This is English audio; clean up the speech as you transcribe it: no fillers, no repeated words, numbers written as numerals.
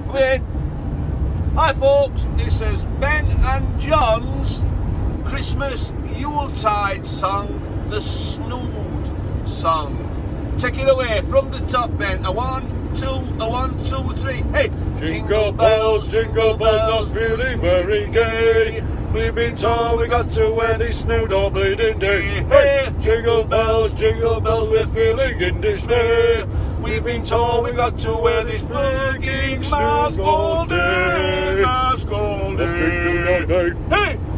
in. Hi folks, this is Ben and John's Christmas Yuletide song, the Snood song. Take it away from the top, Ben. A one, two, three. Hey! Jingle bells, not feeling very gay. We've been told we got to wear this snood all bleeding day. Hey! Jingle bells, we're feeling in dismay. We've been told we got to wear this freaking mask all day. Mask all day. Hey!